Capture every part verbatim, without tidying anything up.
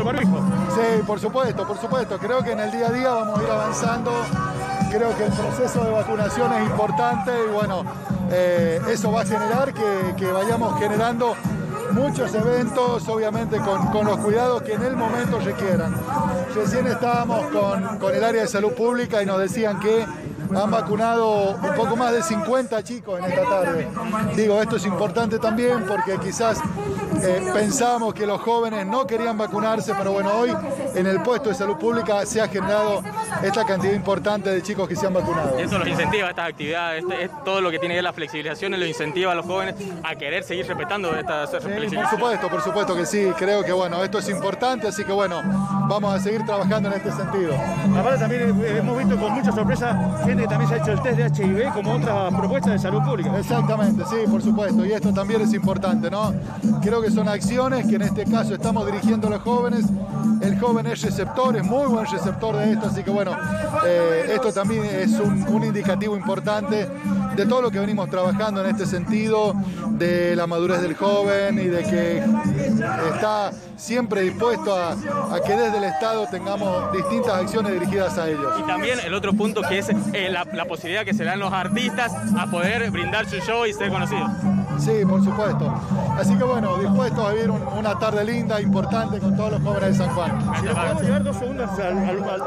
barbijo. Sí, por supuesto, por supuesto. Creo que en el día a día vamos a ir avanzando. Creo que el proceso de vacunación es importante y bueno, eh, eso va a generar que, que vayamos generando muchos eventos, obviamente con, con los cuidados que en el momento requieran. Recién estábamos con, con el área de salud pública y nos decían que han vacunado un poco más de cincuenta chicos en esta tarde. Digo, esto es importante también porque quizás eh, pensamos que los jóvenes no querían vacunarse, pero bueno, hoy en el puesto de salud pública se ha generado esta cantidad importante de chicos que se han vacunado. Eso los incentiva, estas actividades, este, es todo lo que tiene que ver la flexibilización, lo incentiva a los jóvenes a querer seguir respetando estas sí, flexibilizaciones. Por supuesto, por supuesto que sí, creo que bueno, esto es importante, así que bueno, vamos a seguir trabajando en este sentido. Aparte también hemos visto con mucha sorpresa gente que también se ha hecho el test de H I V como otra propuesta de salud pública. Exactamente, sí, por supuesto, y esto también es importante, ¿no? Creo que son acciones que en este caso estamos dirigiendo a los jóvenes. El joven es receptor, es muy buen receptor de esto, así que bueno, eh, esto también es un, un indicativo importante de todo lo que venimos trabajando en este sentido, de la madurez del joven y de que está siempre dispuesto a, a que desde el Estado tengamos distintas acciones dirigidas a ellos. Y también el otro punto que es eh, la, la posibilidad que se dan los artistas a poder brindar su show y ser conocidos. Sí, por supuesto. Así que bueno, dispuestos a vivir un, una tarde linda, importante con todos los jóvenes de San Juan. Si nos podemos llevar dos segundos al... al, al...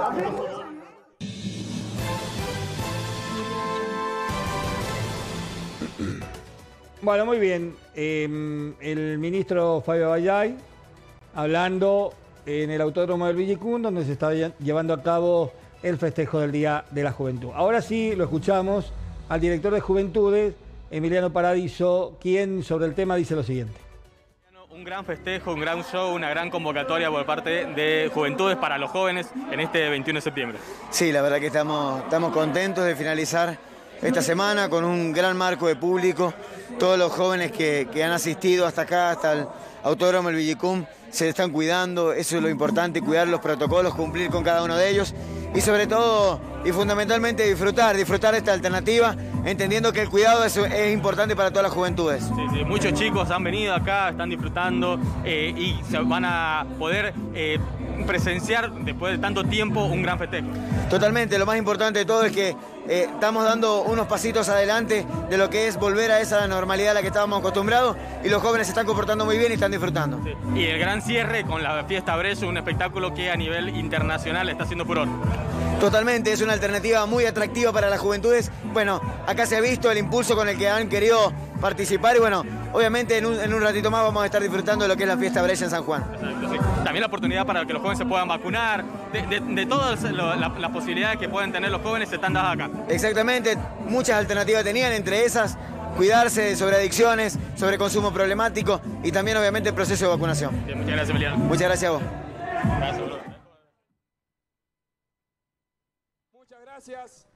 Bueno, muy bien. Eh, el ministro Fabio Bayay hablando en el Autódromo del Villicún, donde se está llevando a cabo el festejo del Día de la Juventud. Ahora sí lo escuchamos al director de Juventudes, Emiliano Paradiso, quien sobre el tema dice lo siguiente. Un gran festejo, un gran show, una gran convocatoria por parte de Juventudes para los jóvenes en este veintiuno de septiembre. Sí, la verdad que estamos, estamos contentos de finalizar esta semana con un gran marco de público. Todos los jóvenes que, que han asistido hasta acá, hasta el Autódromo del Villicún, se están cuidando, eso es lo importante, cuidar los protocolos, cumplir con cada uno de ellos y sobre todo y fundamentalmente disfrutar, disfrutar esta alternativa, entendiendo que el cuidado es, es importante para todas las juventudes. Sí, sí, muchos chicos han venido acá, están disfrutando eh, y se van a poder eh, presenciar después de tanto tiempo un gran festejo. Totalmente, lo más importante de todo es que eh, estamos dando unos pasitos adelante de lo que es volver a esa normalidad a la que estábamos acostumbrados y los jóvenes se están comportando muy bien y están disfrutando. Sí. Y el gran cierre con la Fiesta Brezo, un espectáculo que a nivel internacional está haciendo furor. Totalmente, es una alternativa muy atractiva para las juventudes. Bueno, acá se ha visto el impulso con el que han querido participar y bueno, obviamente en un, en un ratito más vamos a estar disfrutando de lo que es la Fiesta Brecha en San Juan. Exacto, sí. También la oportunidad para que los jóvenes se puedan vacunar, de, de, de todas las la posibilidades que pueden tener los jóvenes se están dadas acá. Exactamente, muchas alternativas tenían, entre esas cuidarse sobre adicciones, sobre consumo problemático y también obviamente el proceso de vacunación. Bien, muchas gracias, Emiliano. Muchas gracias a vos. Gracias, bro. Muchas gracias.